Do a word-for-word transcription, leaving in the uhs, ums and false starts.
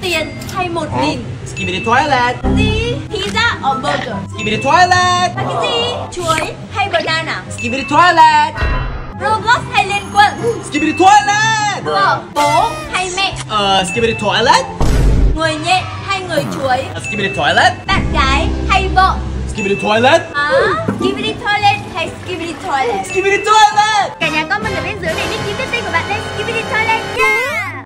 tiền hay một nghìn? Skibidi toilet. Gì? Pizza or burger? Skibidi toilet. Là cái gì? Chuối hay banana? Skibidi toilet. Roblox hay Liên Quân? Skibidi toilet. Vợ, bố hay mẹ? Ờ, skibidi toilet. Người nhện hay người chuối? Skibidi toilet. Bạn gái hay vợ? Skibidi toilet. Hả? Skibidi toilet hay skibidi toilet? Skibidi toilet. Cả nhà comment ở bên dưới để Nikki viết tên của bạn lên Skibidi toilet.